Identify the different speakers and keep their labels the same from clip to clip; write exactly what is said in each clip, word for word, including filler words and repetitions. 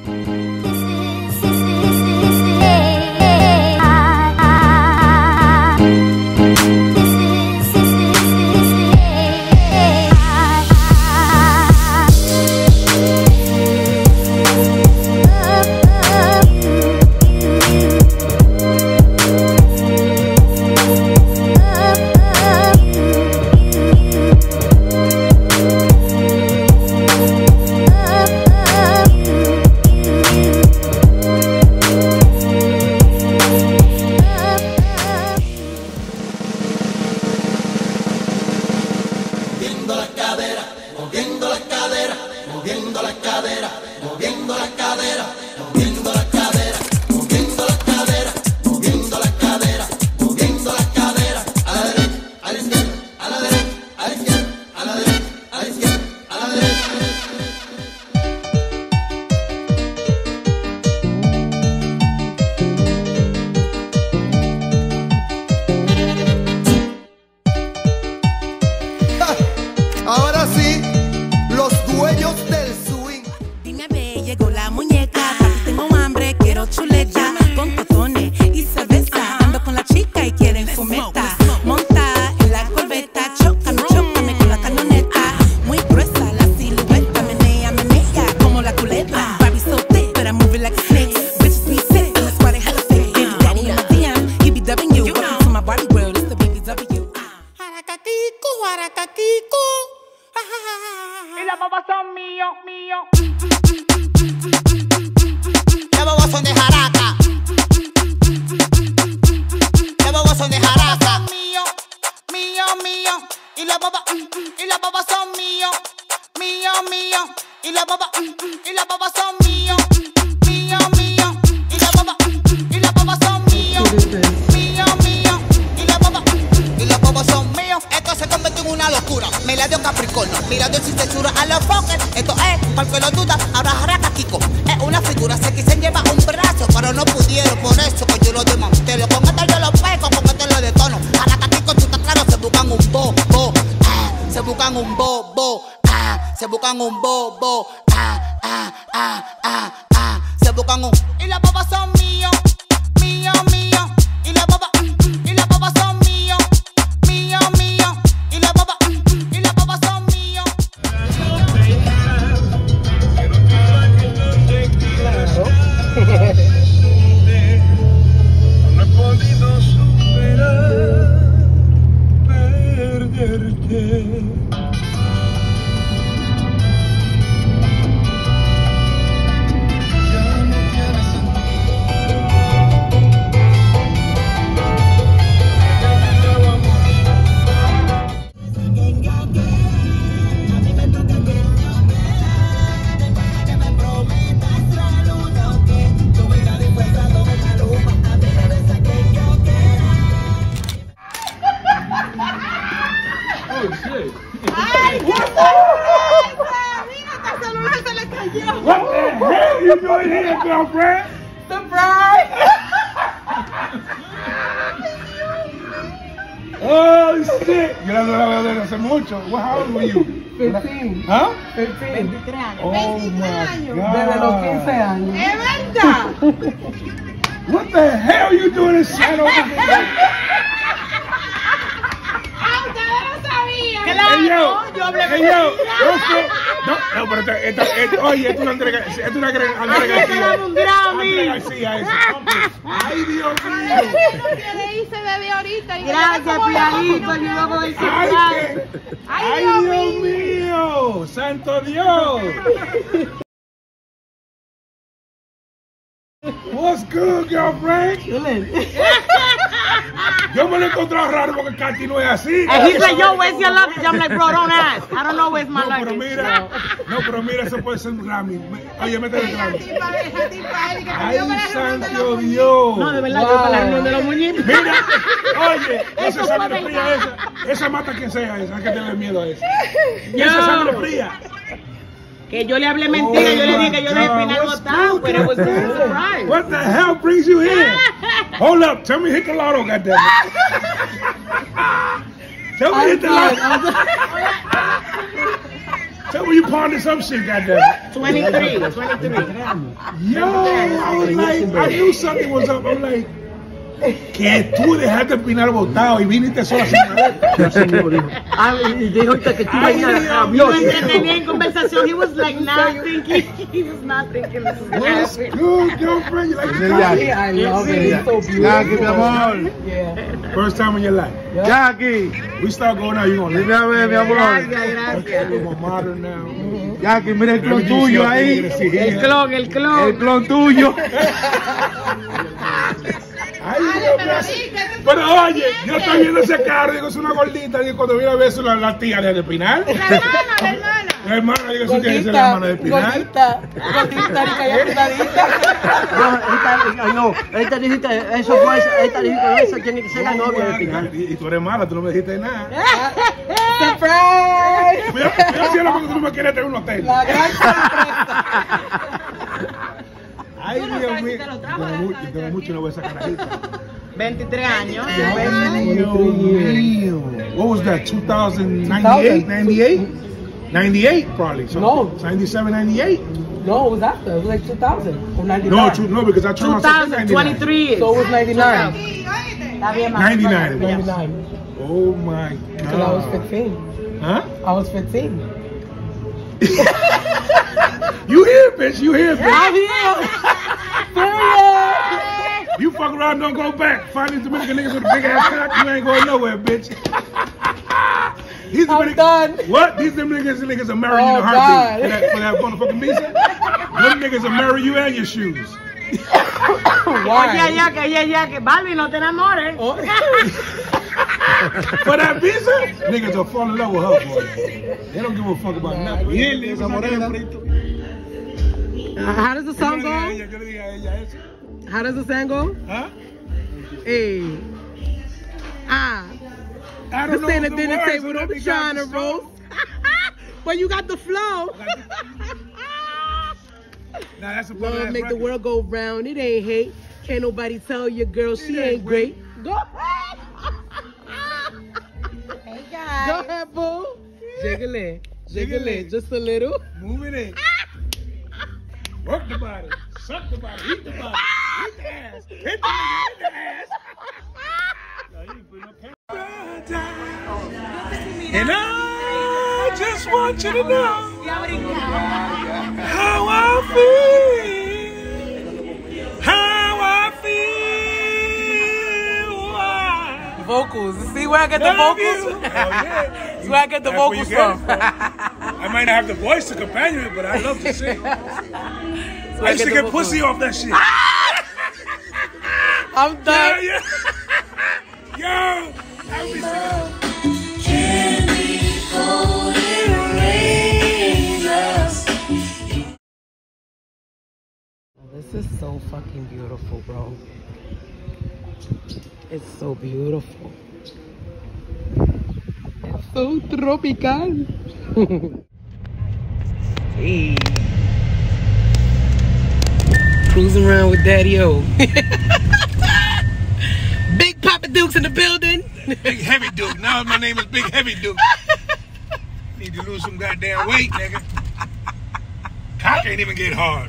Speaker 1: Y las babas son mío, mío.
Speaker 2: Las babas son de jaraca. Las babas son de jaraca.
Speaker 1: Mío, mío, mío. Y las babas, y las babas son mío, mío, mío. Y las babas, y las babas son mío, mío, mío. Y las babas, y las babas son mío, mío, mío. Y las babas,
Speaker 2: Y las babas son míos. Esto se convirtió en una locura. Me la dio Capricornio, mirando sin censura a los foques. Esto es, para el que lo duda, ahora jaraca Kiko. Es una figura, se quise llevar un brazo, pero no pudieron, por eso que yo lo desmantelo. Con esto yo lo pego, con esto lo detono. Jaraca Kiko, tú estás claro, se buscan un bobo, ah, se buscan un bobo, ah, se buscan un bobo, ah, ah, ah, ah, ah, se buscan un...
Speaker 1: y las babas son mío, mío, mío. Y las babas, y las babas son mío, mío, mío. Y las babas, y las babas son mío.
Speaker 3: No he podido superar perderte.
Speaker 1: ¡Ay, qué sorpresa! ¡Mira, este celular se le cayó!
Speaker 3: What the hell you doing here, girlfriend?
Speaker 1: ¡Surprise!
Speaker 3: Oh shit! Yo no la veo desde hace mucho. What, how old were you?
Speaker 4: fifteen.
Speaker 3: Huh?
Speaker 4: fifteen.
Speaker 1: veintitrés años.
Speaker 3: Oh
Speaker 1: veintitrés
Speaker 3: my
Speaker 1: años.
Speaker 3: God.
Speaker 4: Desde los quince años.
Speaker 1: ¡Es verdad!
Speaker 3: What the hell you doing in San Jose?
Speaker 1: ¡Ah, ustedes lo sabían!
Speaker 3: Hey, yo,
Speaker 1: yo hablé
Speaker 3: hey, yo, no, no, no, pero esta, esta, esta, oye, esto es una entrega, esto es una entrega, Andrea
Speaker 1: Ay,
Speaker 3: García.
Speaker 1: te dame un Grammy.
Speaker 3: Andrea García, eso. Ay, Dios mío.
Speaker 1: Yo le hice desde ahorita. y
Speaker 4: Gracias,
Speaker 1: como
Speaker 4: pianito,
Speaker 1: loco.
Speaker 4: ayudó con el
Speaker 3: Ay,
Speaker 4: surprise.
Speaker 3: qué,
Speaker 1: Ay,
Speaker 3: ay,
Speaker 1: Dios
Speaker 3: Dios mío, santo Dios. What's good, girlfriend? Yo me lo he encontrado raro porque Katy no es así.
Speaker 4: And he's like, yo, where's your luggage? I'm like, bro, don't ask. I don't know where's my
Speaker 3: No, pero
Speaker 4: luggage.
Speaker 3: mira, no, pero mira, eso puede ser un Grammy. Oye, métele el Grammy. Ay, santo Dios.
Speaker 4: No, de verdad, yo para la reunión de los muñecos.
Speaker 3: Mira, oye, esa sangre fría esa, esa mata a quien sea esa, hay que tener miedo a eso. Esa sangre fría.
Speaker 4: Que yo le hablé mentira,
Speaker 3: Oh
Speaker 4: yo le dije
Speaker 3: my
Speaker 4: que yo le
Speaker 3: God,
Speaker 4: espinal
Speaker 3: what's
Speaker 4: botado,
Speaker 3: good,
Speaker 4: pero it was a
Speaker 3: girl?
Speaker 4: surprise.
Speaker 3: What the hell brings you here? Hold up, tell me hit the lotto, goddammit. Tell me hit the lotto. Tell me you pawned some shit, goddamn.
Speaker 4: twenty-three. twenty-three.
Speaker 3: Yo, I was like, I knew something was up. I'm like, que tú dejaste el Pinar botado y viniste sola sin ver.
Speaker 5: Ah, dijo ahorita que tú venías a
Speaker 4: Yo entretenía en conversación. He was like not thinking. He was not thinking this was going to
Speaker 3: What's
Speaker 4: happen.
Speaker 3: good, girlfriend? You like the
Speaker 5: Jackie,
Speaker 3: coffee?
Speaker 5: I love it. It's so beautiful.
Speaker 6: Jackie, mi amor.
Speaker 5: Yeah.
Speaker 3: First time in your life.
Speaker 6: Jackie.
Speaker 3: We start going out, you gonna
Speaker 6: Dime a ver, mi amor.
Speaker 4: Gracias,
Speaker 3: Okay,
Speaker 4: gracias.
Speaker 3: we're more modern now.
Speaker 6: Jackie, mira el clon
Speaker 3: Everything
Speaker 6: tuyo
Speaker 3: she
Speaker 6: ahí.
Speaker 3: gonna see
Speaker 4: El
Speaker 3: here.
Speaker 4: clon, el clon.
Speaker 6: El clon tuyo.
Speaker 3: Ay, Dios mío. Pero oye, yo estoy viendo ese carro, digo, es una gordita, digo, cuando viene a ver eso, la, la tía de Espinal.
Speaker 4: La hermana, la hermana.
Speaker 3: La hermana, digo, eso tiene que ser la hermana de Espinal.
Speaker 5: Gordita, gordita, rica y apretadita.
Speaker 6: No, esta, ay, no, esta dijiste, eso fue, esta dijiste, esa tiene que ser la novia de final.
Speaker 3: Y, y tú eres mala, tú no me dijiste nada.
Speaker 5: ¡Surprise!
Speaker 3: Cuidado, cuidado, cielo, porque tú no me quieres tener un hotel.
Speaker 5: La gran sorpresa.
Speaker 3: Ay, Dios mío. Tengo mucho, tengo mucho, no voy a sacar carajita.
Speaker 4: veintitrés años.
Speaker 3: Dios mío. What was that, two thousand ninety-eight, ninety-eight? ninety-eight, probably. So
Speaker 5: No.
Speaker 3: ninety-seven, ninety-eight?
Speaker 5: No, it was after. It was like two thousand or ninety-nine.
Speaker 3: No, two, no, because I turned myself in ninety-nine.
Speaker 4: twenty-three years.
Speaker 5: So it was ninety-nine.
Speaker 4: Está bien, mamá.
Speaker 3: ninety-nine.
Speaker 5: ninety-nine.
Speaker 3: Oh my
Speaker 5: Until I was
Speaker 3: God.
Speaker 5: fifteen.
Speaker 3: Huh?
Speaker 5: I was fifteen.
Speaker 3: You here, bitch. You here, bitch.
Speaker 5: I'm here.
Speaker 3: You fuck around, don't go back. Find these Dominican niggas with a big ass cock, you ain't going nowhere, bitch. These
Speaker 5: I'm
Speaker 3: Dominican,
Speaker 5: done.
Speaker 3: What? These Dominican niggas will marry you in
Speaker 5: Oh,
Speaker 3: a heartbeat
Speaker 5: God.
Speaker 3: for that, for that motherfucking visa. Them niggas will marry you and your shoes.
Speaker 5: Why?
Speaker 4: Ya, ya, que, ya, ya, que Barbie, no te enamores.
Speaker 5: Oh.
Speaker 3: For that visa, niggas will fall in love with her, boy. They don't give a fuck about nothing.
Speaker 6: Esa morena.
Speaker 5: Uh, how does the song go?
Speaker 3: Yo le dije a ella eso.
Speaker 5: How does the song go?
Speaker 3: Huh?
Speaker 5: Hey. Ah.
Speaker 3: I
Speaker 5: The
Speaker 3: don't know
Speaker 5: Santa
Speaker 3: the
Speaker 5: dinner
Speaker 3: words,
Speaker 5: table,
Speaker 3: so
Speaker 5: don't
Speaker 3: let
Speaker 5: be
Speaker 3: me
Speaker 5: trying to
Speaker 3: got the song.
Speaker 5: roast. But you got the flow.
Speaker 3: Nah, that's a
Speaker 5: Love make the world go round. It ain't hate. Can't nobody tell your girl she ain't great. Go ahead.
Speaker 4: Hey, guys.
Speaker 5: Go ahead, boo. Jiggle it. Jiggle it. Just a little.
Speaker 3: Move it in. Work the body. Suck the body. Eat the body. Eat the ass. Hit the nigga. Hit the ass. No, you ain't putting no camera. And I just want you to know how I feel. How I feel. Why?
Speaker 5: Vocals. See where I get the
Speaker 3: Love
Speaker 5: vocals?
Speaker 3: you. Oh, yeah.
Speaker 5: That's where I get the
Speaker 3: That's where
Speaker 5: vocals
Speaker 3: you get it
Speaker 5: from.
Speaker 3: I might not have the voice to accompany it, but I love to sing. I used to get pussy off that shit.
Speaker 5: I'm
Speaker 3: Yeah,
Speaker 5: done.
Speaker 3: yeah. Yo, I would be singing.
Speaker 5: This is so fucking beautiful, bro. It's so beautiful. It's so tropical. Hey. Cruising around with Daddy O. Big Papa Duke's in the building.
Speaker 3: Big Heavy Duke. Now my name is Big Heavy Duke. Need to lose some goddamn weight, nigga. Cock ain't even get hard.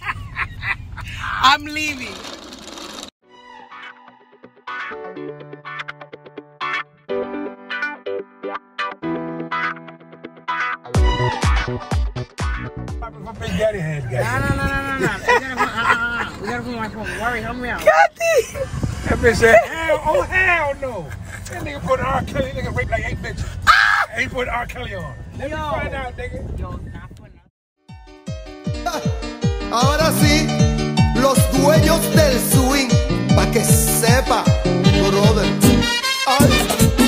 Speaker 5: I'm leaving.
Speaker 3: Big Daddy had
Speaker 4: No,
Speaker 3: got.
Speaker 4: no, no, no, no, no. We gotta, uh, we gotta put my phone. Worry, help me out.
Speaker 3: That bitch said, hell, oh hell no. That nigga put R. Kelly, nigga raped like eight bitches. Ain't put R. Kelly on. Let me
Speaker 4: Yo.
Speaker 3: find out, nigga.
Speaker 4: Yo, not for
Speaker 7: Ahora sí, los dueños del swing, pa' que sepa, brother. Ay.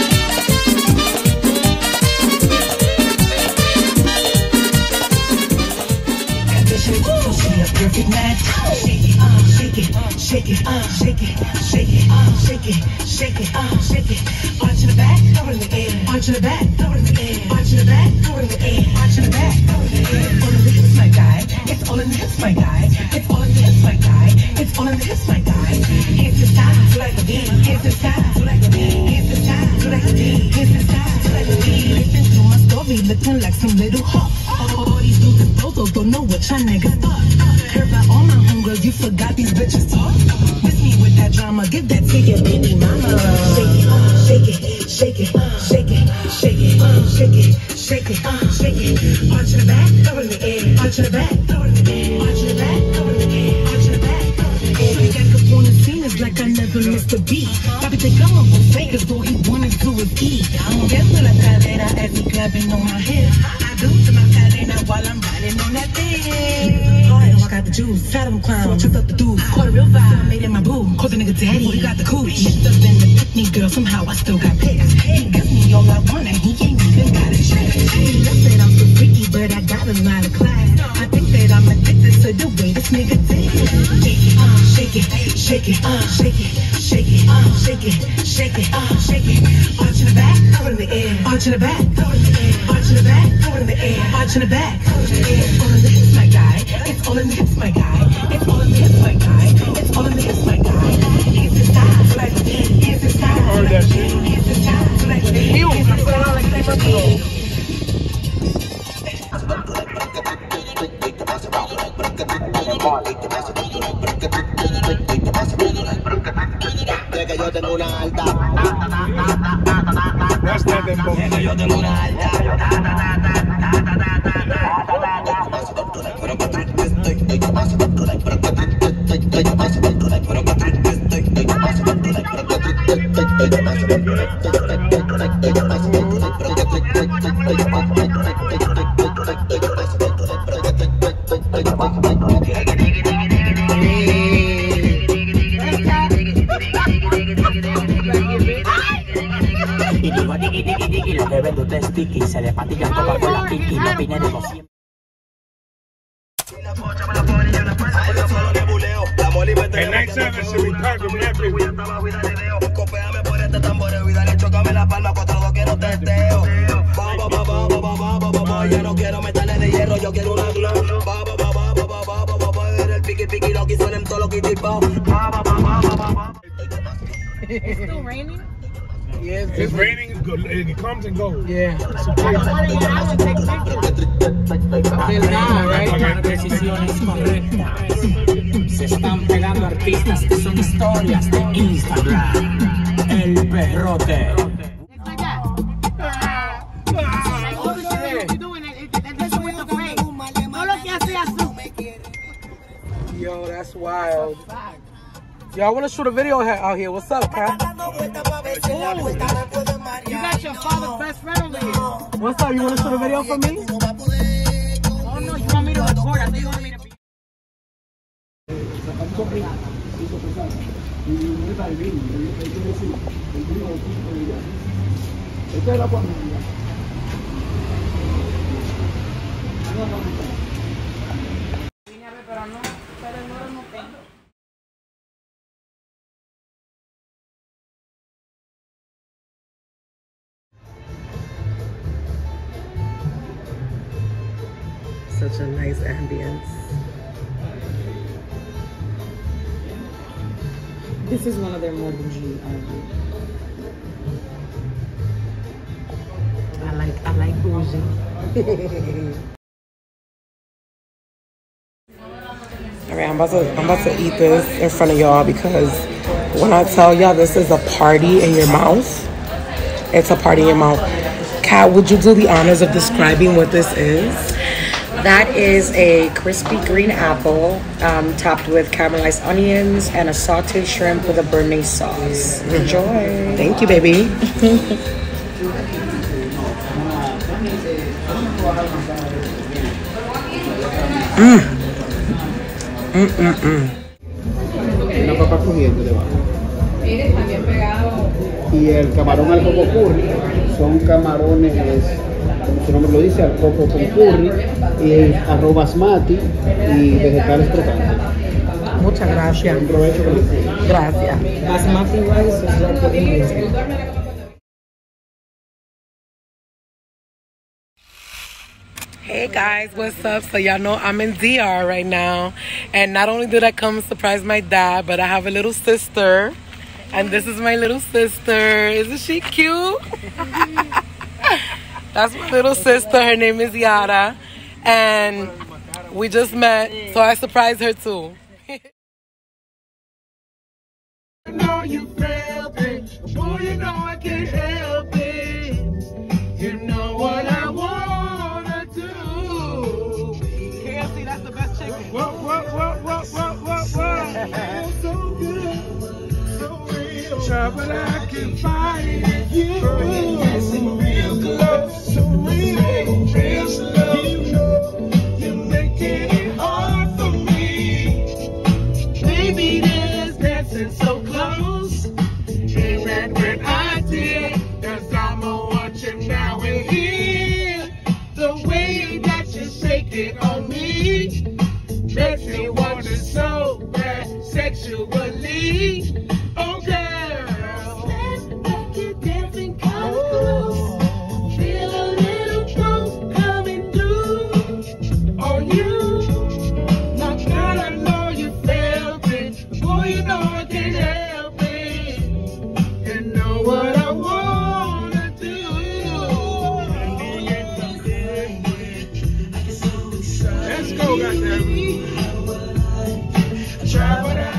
Speaker 8: Perfect match. Shake it, uh, shake it, shake it, uh, shake it, shake it, uh, shake it, shake it, uh, shake it. Arch in the back, throw it in the air. Arch in the back, throw it in the air. Arch in the back, throw it in the air. Arch in the back, throw it in the air. All in the hips, my guy. It's all in the hips, my guy. It's all in the hips, my guy. It's all in the hips, my guy. Here's the style, do like a beat. Here's the style, do like a beat. Here's the style, do like a beat. Here's the style, do like a beat. Listen to my story. movie looking like some little hawk. All these dudes and bozos don't know what y'all niggas thought. Heard about all my homegirls, you forgot these bitches talk. Miss me with that drama, give that to your baby mama. Shake it, shake it, shake it, shake it, shake it, shake it, shake it, shake it. Arch in the back, throw it in the air. Arch in the back, throw it in the air. Arch in the back, throw it in the air. Arch in the back, throw it in the air. So you got up on the scene, it's like I never missed a beat. Papi think I'm a buffet, cause all he wanted to is eat. I'm moviendo la cadera as he clapping on my head. I do to my cadena while I'm riding on that thing. I know I got the juice, fat them clowns, so I tripped up the dude. Caught a real vibe, made it my boo. Called the nigga daddy, he got the cooch. Mixed up in the picnic, girl, somehow I still got pics. He gives me all I want and he ain't even got a check. He just said I'm so freaky, but I got a lot of class. I think that I'm addicted to the way this nigga did. Shake it, uh, shake it, shake it, uh, shake it, shake it, uh, shake it, shake it, uh, shake it. Arch in the back, throw it in the air. Arch in the back, throw it in the air. Arch in the back, throw it in the air. Arch in the back, throw it in the air. It's all in the hips, my guy. It's all in the hips, my guy. It's all in the hips, my guy. It's all in the hips, my guy. It's his style, like it's his style.
Speaker 3: Heard that shit.
Speaker 8: It's his style, like it's his style.
Speaker 7: Que yo tengo una alta.
Speaker 3: That's not that boy.
Speaker 7: Que yo tengo una alta.
Speaker 9: Le vendo tres sticky, se le patillan todas con la Kiki, no opine de los cien.
Speaker 3: And next time it should be packed with that bitch.
Speaker 7: Copéame por este tambor y dale, chócame la palma, cuatro dos quiero testeo. Ba ba ba ba ba ba ba ba ba, yo no quiero metales de hierro, yo quiero una glow. Ba ba ba ba ba ba ba ba ba ba, el piqui piqui lo que suenen todo lo que tipo. Ba ba ba ba ba ba ba.
Speaker 4: It's still raining?
Speaker 5: Yeah, it's,
Speaker 3: It's raining, it, go, it comes and goes.
Speaker 5: Yeah.
Speaker 3: It's okay.
Speaker 9: Tomar decisiones correctas. Se están pegando artistas que son historias de Instagram. El perrote.
Speaker 5: Yo, that's wild. Yo, I want to shoot a video out here. What's up, Kat?
Speaker 4: You got your father's best friend over here.
Speaker 5: What's up? You want to shoot a video for me?
Speaker 4: Oh no, you want me to record? I think you want me to be.
Speaker 5: Such a nice ambience.
Speaker 4: This is one of their more bougie albums.
Speaker 5: I like, I like bougie. All right, I'm about to, I'm about to eat this in front of y'all because when I tell y'all this is a party in your mouth, it's a party in your mouth. Kat, would you do the honors of describing what this is?
Speaker 10: That is a crispy green apple um, topped with caramelized onions and a sauteed shrimp with a béarnaise sauce. Enjoy.
Speaker 5: Thank you, baby. mm. Mm, mm, mm.
Speaker 6: Una papa crujiente debajo. Y el camarón al coco curry son camarones, como su nombre lo dice, al coco con curry, y arroz basmati y vegetales crocantes.
Speaker 5: Muchas gracias.
Speaker 6: Un provecho con el
Speaker 5: Gracias.
Speaker 4: Basmati rice is like the Indian.
Speaker 5: Hey guys, what's up? So y'all know I'm in D R right now, and not only did I come surprise my dad, but I have a little sister, and this is my little sister. Isn't she cute? That's my little sister. Her name is Yara. And we just met, so I surprised her too.
Speaker 3: I know you felt it. Boy, you know I can't help it. You know what I wanna do.
Speaker 2: K F C, that's the best chicken.
Speaker 3: What, what, what, what, what, what, what? So good, so real. Try what I can find in you. Real close, so real, real slow. You're making it hard for me. Baby, this dancing so close. Ain't right when I did. Cause I'ma watch it now and here. The way that you shake it on me makes me want it so bad sexually. Oh girl, make it dancing come close. Feel a little pulse coming through on you. Now that I know you felt it, boy, you know I can't help it. You know what I wanna do. Let's go, goddammit. Try what I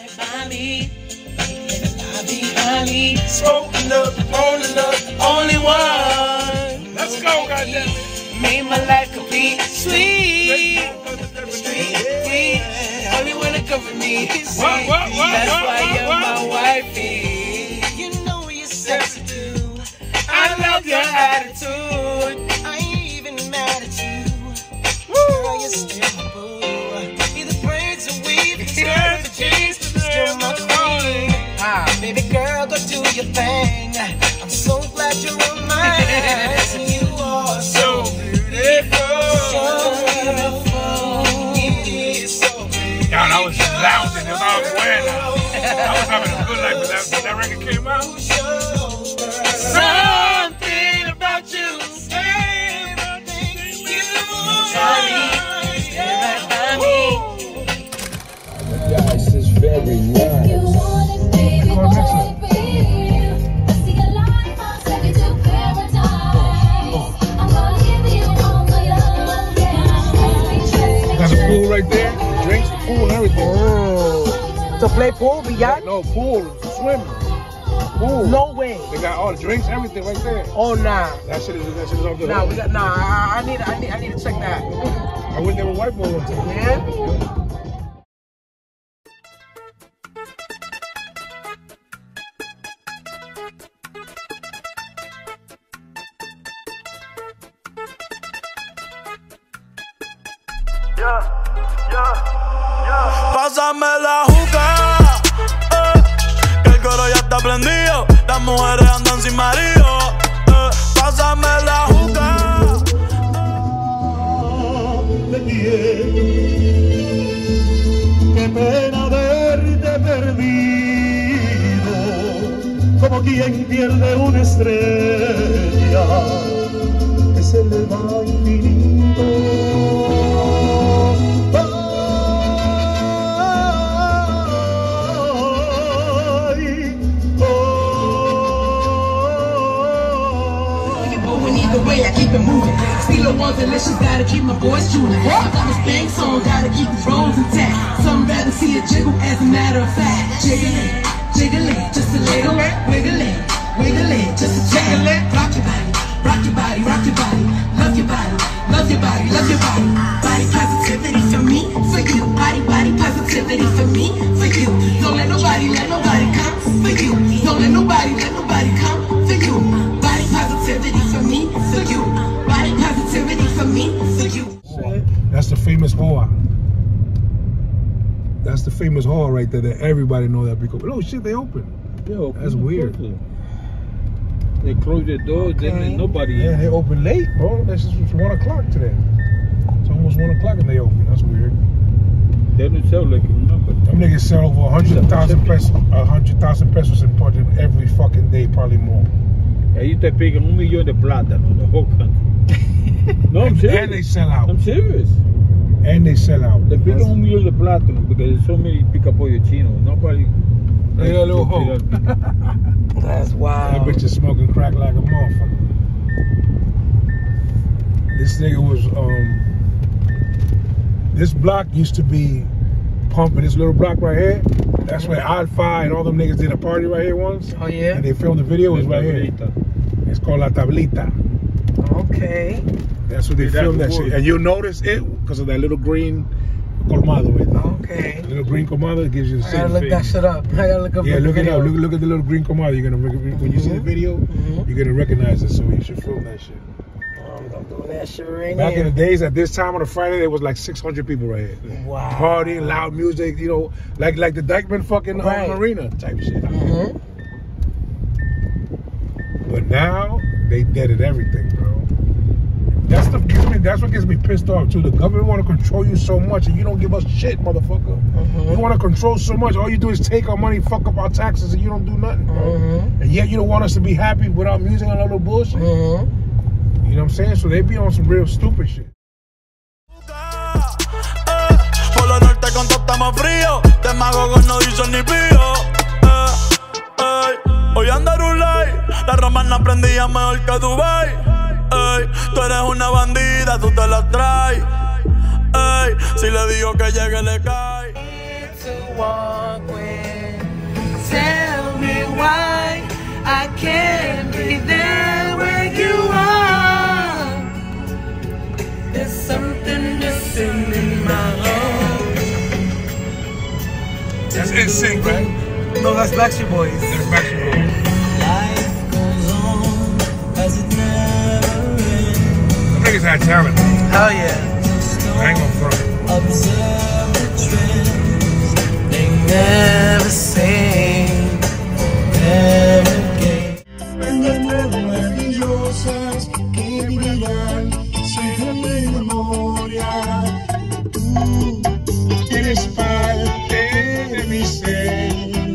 Speaker 3: can. Smoking up, rolling up, only one. Let's go, goddammit.
Speaker 8: Made my life complete, sweet, sweet, sweet. Only when it comes with me, it's sweet.
Speaker 3: What, what, what,
Speaker 8: That's
Speaker 3: what,
Speaker 8: why
Speaker 3: what,
Speaker 8: you're
Speaker 3: what?
Speaker 8: my wifey. You know you're sexy too. I love your attitude. I ain't even mad at you. Girl, you're still my boo. Be the braids and weave, skirt the jeans, still my queen. Ah, baby girl, go do your thing. I'm so glad you're on mine. You are so beautiful, so beautiful. So beautiful.
Speaker 3: Y'all, I was lounging in my buena. I was having a good life, but that, when that record came out,
Speaker 8: something about you, everything you Charlie, stay right by me.
Speaker 6: Guys, it's very nice.
Speaker 3: there's a pool right there, drinks, pool, and everything.
Speaker 5: Oh. To play pool, beyond?
Speaker 3: No, pool, swim, pool.
Speaker 5: No way.
Speaker 3: They got all the drinks, everything right there.
Speaker 5: Oh nah.
Speaker 3: That shit is, that shit is all good.
Speaker 5: Nah, we got nah. I, I need, I need, I need to check that.
Speaker 3: I went there with white boy one time.
Speaker 5: Yeah.
Speaker 8: Yeah, yeah, yeah. Pásame la juca, eh, que el coro ya está prendido. Las mujeres andan sin marido. Eh, pásame la juca.
Speaker 11: Qué pena verte perdido, como quien pierde una estrella que se le va infinito.
Speaker 8: Either way, I keep it moving. See the ones delicious, gotta keep my voice tuning. I got my spank song, gotta keep the rolls intact. Some rather see it jiggle, as a matter of fact. Jiggle it, jiggle it, just a little. Wiggle it, wiggle it, just a jiggle it. Rock your body, rock your body, rock your body. Love your body, love your body, love your body. Body positivity for me, for you. Body, body positivity for me, for you. Don't let nobody, let nobody come for you. Don't let nobody, let nobody come for you. Body positivity for me, for you. Body positivity for me, for you.
Speaker 3: That's the famous whore. That's the famous hall right there that everybody know that because oh shit, they open.
Speaker 6: They open.
Speaker 3: That's weird.
Speaker 6: They close their doors, okay. Then nobody.
Speaker 3: Yeah, they open late, bro. This is one o'clock today. It's almost one o'clock and they open. That's weird.
Speaker 6: They don't sell like you remember.
Speaker 3: Them niggas sell over a hundred thousand pesos, a hundred thousand pesos in Puerto every fucking day, probably more.
Speaker 6: Ahí te pegan un millón de plátano, the whole country. No, I'm
Speaker 3: and,
Speaker 6: serious.
Speaker 3: And they sell out.
Speaker 6: I'm serious.
Speaker 3: And they sell out.
Speaker 6: They pick un millón de plátano because there's so many pica pollo chinos. Nobody.
Speaker 3: They got a little hoe.
Speaker 5: That's wild.
Speaker 3: That bitch is smoking crack like a motherfucker. This nigga was, um, this block used to be pumping. This little block right here, that's where Alpha and all them niggas did a party right here once.
Speaker 5: Oh yeah?
Speaker 3: And they filmed the video, it was right here. It's called La Tablita.
Speaker 5: Okay.
Speaker 3: That's what they filmed that shit. And you'll notice it because of that little green colmado right there.
Speaker 5: Okay.
Speaker 3: Little green colmado, it gives you the
Speaker 5: I
Speaker 3: same
Speaker 5: gotta look
Speaker 3: thing.
Speaker 5: that shit up. I gotta look up
Speaker 3: Yeah,
Speaker 5: the
Speaker 3: look it
Speaker 5: video.
Speaker 3: up. Look, look at the little green colmado. You're gonna when you see the video,
Speaker 5: Mhm.
Speaker 3: you're gonna recognize it. So you should film that shit.
Speaker 5: I'm doing that shit right
Speaker 3: Back
Speaker 5: here.
Speaker 3: in the days, at this time on a Friday, there was like six hundred people right here.
Speaker 5: Wow.
Speaker 3: Partying, loud music, you know, like like the Dykeman fucking uh,
Speaker 5: Right.
Speaker 3: marina type shit.
Speaker 5: Mm-hmm.
Speaker 3: But now they deaded everything, bro. That's the gives me, that's what gets me pissed off too. The government want to control you so much, and you don't give us shit, motherfucker.
Speaker 5: Mm-hmm.
Speaker 3: You want to control so much. All you do is take our money, fuck up our taxes, and you don't do nothing, bro.
Speaker 5: Mm-hmm.
Speaker 3: And yet you don't want us to be happy without music and all that bullshit.
Speaker 5: Mm-hmm.
Speaker 3: You know what I'm saying? So they be on some real stupid shit.
Speaker 12: Por lo norte con todo estamos frío. De magogos no dicen ni pío. Eh, ey. Hoy anda Rulay. La romana prendía mejor que Dubai. Ey. Tú eres una bandida, tú te la traes. Ey. Si le digo que llegue, le cae.
Speaker 8: To walk with. Tell me why I can't be there where you are. There's something missing in my heart.
Speaker 3: That's N Sync, right?
Speaker 5: No, that's Backstreet Boys.
Speaker 3: That's Backstreet Boys.
Speaker 8: Life goes on as it never ends.
Speaker 3: Them niggas had talent.
Speaker 5: Hell yeah.
Speaker 3: I ain't gonna front.
Speaker 8: Observe the trends. They never say, never again.
Speaker 11: Maravillosas que vivirán siempre en mi memoria. Tú eres parte de mi ser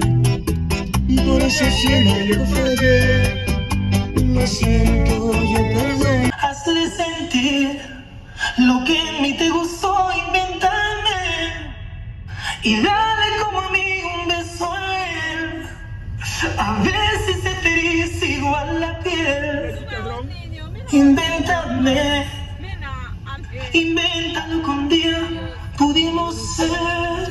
Speaker 11: y por eso siempre yo fallé. Lo siento, yo perdón.
Speaker 8: Hazte de sentir lo que en mí te gustó inventarme y dale como a mí un beso a él. A ver si se te eriza igual la piel. Invéntame, invéntalo que un día pudimos ser.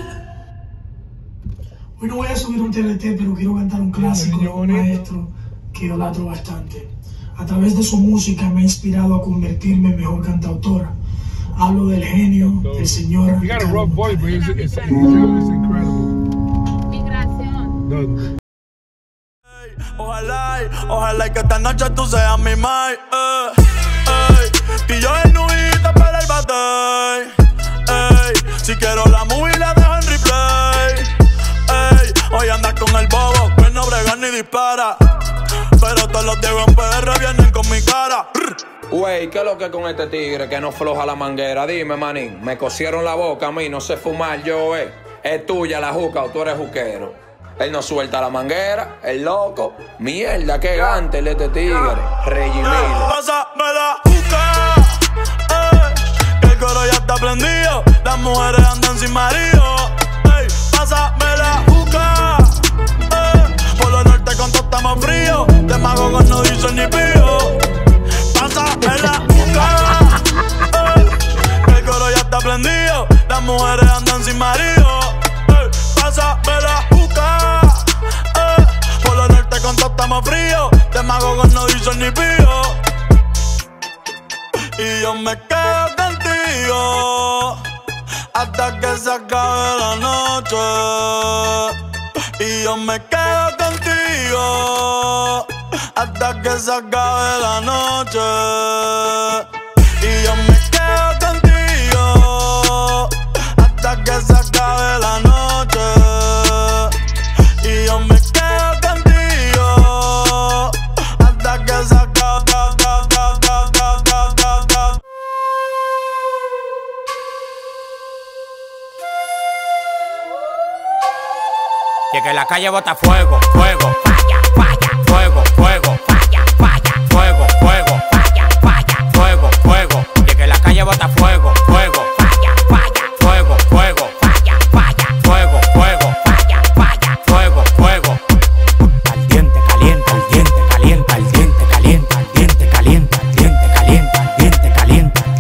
Speaker 13: Hoy no voy a subir un T N T, pero quiero cantar un clásico de un maestro que idolatro bastante. A través de su música me ha inspirado a convertirme en mejor cantautora. Hablo del genio del señor.
Speaker 3: He got a rough voice, but it's, it's, it's, it's incredible.
Speaker 12: Migración. Ojalá, ojalá que esta noche tú seas mi mai. Eh, ey. Y yo en nubita para el bate. Ey. Si quiero la movie la dejo en replay. Ey. Hoy andas con el bobo que no brega ni dispara. Pero todos los Diego en P R vienen con mi cara.
Speaker 14: Wey, ¿qué es lo que con este tigre que no floja la manguera? Dime, manín, me cosieron la boca a mí, no sé fumar yo, eh. Es tuya la juca o tú eres juquero. Él no suelta la manguera, el loco. Mierda, qué gante el este tigre. Regimile.
Speaker 12: Pásame la juca, eh, que el coro ya está prendido. Las mujeres andan sin marido. Ey, pásame la juca, eh, por lo norte con todo estamos frío. De magogos no dicen ni pío. Pásame la juca, eh, que el coro ya está prendido. Las mujeres andan sin marido. Ey, pásame la juca, eh, por lo norte con todo estamos frío. De magogos no dicen ni pío. Y yo me quedo contigo hasta que se acabe la noche. Y yo me quedo contigo hasta que se acabe la noche. Y yo me quedo contigo hasta que se acabe la noche. Y yo me quedo contigo hasta que se acabe.
Speaker 9: Y es que la calle bota fuego, fuego, falla, falla, fuego, fuego, falla, falla, fuego, fuego, falla, falla, fuego, fuego. Y es que la calle bota fuego, fuego, falla, falla, fuego, fuego, falla, falla, fuego, fuego, falla, falla, fuego, fuego. Caliente, caliente, caliente, caliente, caliente, caliente, caliente, caliente, caliente, caliente, caliente, caliente.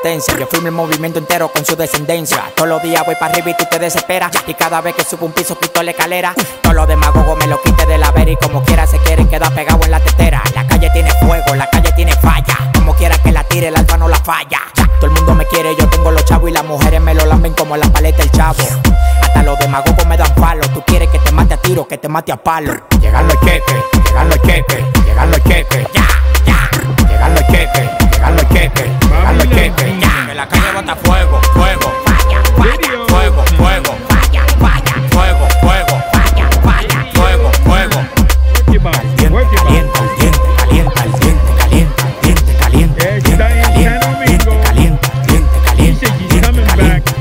Speaker 9: tendencia. Yo firmo el movimiento entero con su descendencia. Todos los días voy para arriba y tú te desesperas. Y cada vez que subo un piso quito la escalera. Todos los demagogos me lo quite de la vera y como quiera se quieren quedar pegados en la tetera. La calle tiene fuego, la calle tiene falla. Como quiera que la tire, el alfa no la falla. Todo el mundo me quiere, yo tengo los chavos y las mujeres me lo lamben como la paleta del chavo. Hasta los demagogos me dan palo. Tú quieres que te mate a tiro, que te mate a palo. Llegan los cheques, llegan los cheques, llegan los cheques, ya, ya. Llegan los cheques, llegan los cheques, llegan los cheques, ya. Que la calle bota fuego, fuego, falla, falla, fuego, fuego, falla, falla, fuego, fuego, falla, falla, fuego, fuego. Caliente, caliente, caliente, caliente, caliente, caliente, caliente, caliente, caliente, caliente, caliente, caliente, caliente.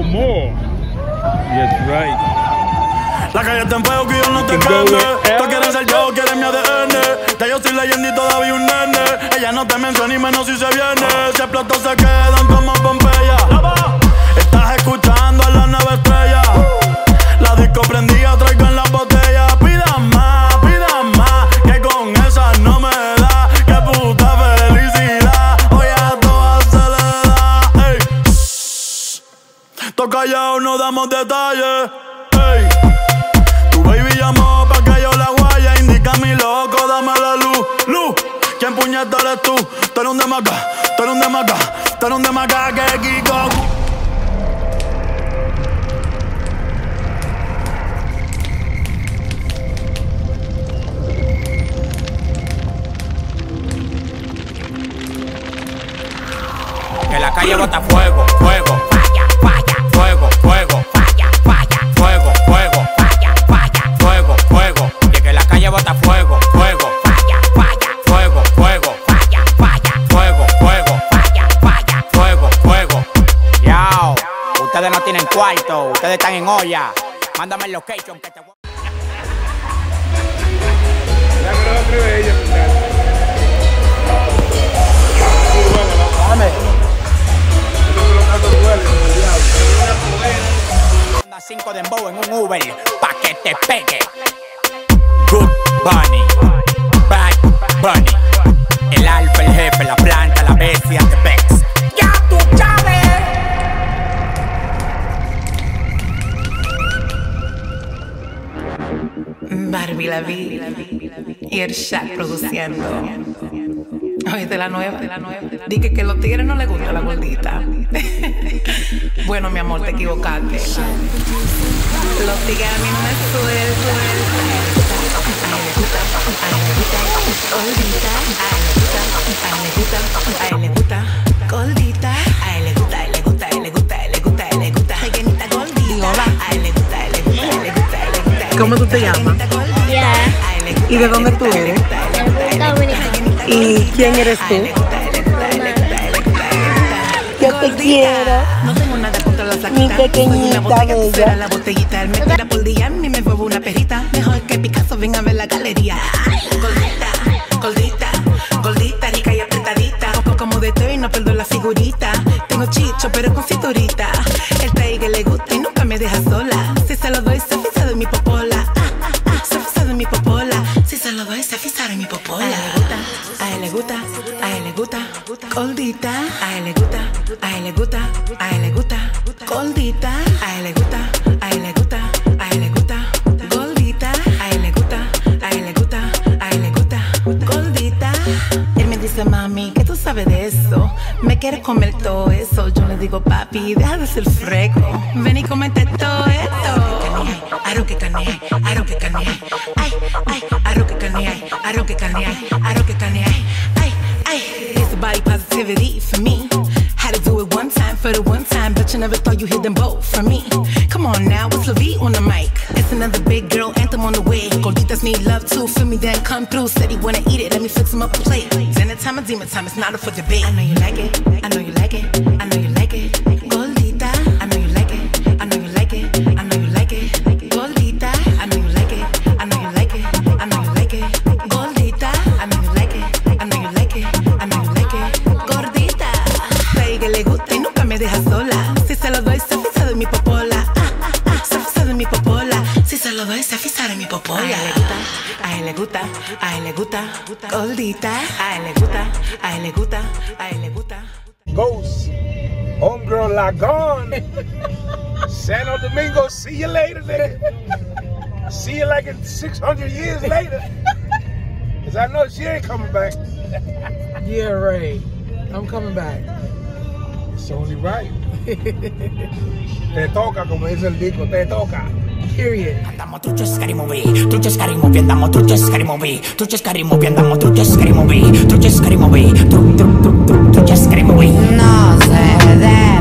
Speaker 12: La calle está en fuego que yo no te cambie. Tú quieres ser yo, quieres mi A D N. Ya yo soy leyenda y todavía un nene. Ella no te menciona ni menos si se viene. Si explotó se quedan como Pompeya. Estás escuchando a la nueva estrella. La disco prendida, traigan las botellas. Pidan más, pidan más, que con esa no me da. Que puta felicidad, hoy a todas se le da. Ey, toca callado, no damos detalles. Ey, tu baby llamó pa' que yo la guaya. Indica mi loco, dame la luz, luz. ¿Quién puñeta eres tú? Tú eres un demaca, tú eres un demaca, tú eres un demaca que Kiko.
Speaker 9: Que la calle bota fuego, fuego, falla, falla, fuego, fuego, falla, falla, fuego, fuego, falla, falla, fuego, fuego. Y que la calle bota fuego, fuego, falla, falla, fuego, fuego, falla, falla, fuego, fuego, falla, falla, fuego, fuego. Yao, ustedes no tienen cuarto, ustedes están en olla. Mándame el location que te voy.
Speaker 3: Ya me lo atreve ella,
Speaker 9: Dame. Anda cinco de dembow en un Uber pa' que te pegue. Good Bunny, Bad Bunny, el alfa, el jefe, la planta, la bestia, the Bex. ¡Ya tú sabes!
Speaker 15: Barbie La Vie y el Shaq produciendo. Oye, de la nueva, de la nueva. Dije que a los tigres no les gusta la gordita. Bueno, mi amor, te equivocaste. Los tigres a mí no me sueltan. A él le gusta, a él le gusta, gordita. A él le gusta, a él le gusta, gordita. A él le gusta, a él le gusta, a él le gusta, a él le gusta, a él le gusta, rellenita gordita. A él le gusta, a él le gusta, a él le gusta, a él le gusta.
Speaker 4: ¿Cómo tú te llamas? ¿Y de dónde tú eres? ¿Y quién eres tú?
Speaker 16: Yo te quiero,
Speaker 15: no tengo nada contra la flaquita.
Speaker 16: mi pequeñita bella.
Speaker 15: La botellita, él me tira por día, a mí me fue una perrita. Mejor que Picasso, ven a ver la galería. Gordita, gordita, gordita, rica y apretadita. Como de todo y no pierdo la figurita. Tengo chicho, pero con cinturita. El tiger le gusta y nunca me deja sola. Si se lo doy, se fisa de mi popola. Se fisa de mi popola. Si se lo doy, se fisa de mi popola. A él le gusta, a él le gusta, gordita. A él le gusta, a él le gusta, a él le gusta, gordita. A él le gusta, a él le gusta, a él le gusta, gordita. A él le gusta, a él le gusta, a él le gusta, gordita. Él me dice, mami, ¿qué tú sabes de eso? Me quieres comer todo eso. Yo le digo, papi, deja de ser freco. Ven y comete todo esto. Aro que canea, aro que canea. Ay, ay, aro que canea, aro que canea, aro que canea. Ay, ay, it's body positivity for me. Had to do it one time for the one time, but you never thought you hit them both for me. Come on now, it's La Vie on the mic. It's another big girl anthem on the way. Gorditas need love too, feel me then come through. Said he wanna eat it, let me fix him up a plate. Dinner time or demon time, it's not up for debate. I know you like it, I know you like it, I know you like it. Gordita, I know you like it, I know you like it, I know you like it. Gordita, I know you like it, I know you like it, I know you like it. Gordita, I know you like it, I know you like it, I know you like it. Gordita, say que le gusta y nunca me deja sola. Si se lo doy, se fisa de mi popola. Se fisa de mi popola. Si se lo doy, se fisa de mi popola. A él le gusta, a él le gusta, a él le gusta, gordita. A él le gusta, a él le gusta, a él le gusta, a él le gusta.
Speaker 3: ghost. Homegirl La Gone. Santo Domingo, see you later, nigga. See you like in six hundred years later. Cause I know she ain't coming back.
Speaker 5: Yeah, right. I'm coming back.
Speaker 3: It's only right. Te toca, como dice el disco, te toca.
Speaker 5: Period.
Speaker 9: Andamos trucho scary movie, trucho scary movie, andamos trucho scary movie, trucho scary movie, andamos trucho scary movie, trucho scary movie, tru tru tru tru trucho scary movie. No se debe.